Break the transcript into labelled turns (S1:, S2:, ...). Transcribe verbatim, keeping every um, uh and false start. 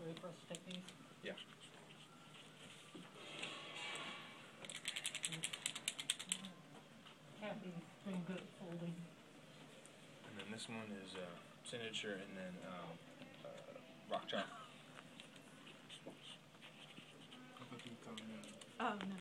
S1: ready for us to take these?
S2: Yeah.
S1: Kathy's been good at folding.
S2: And then this one is uh, signature, and then um, uh, rock chop.
S3: I thought you were telling me.
S1: Oh, no.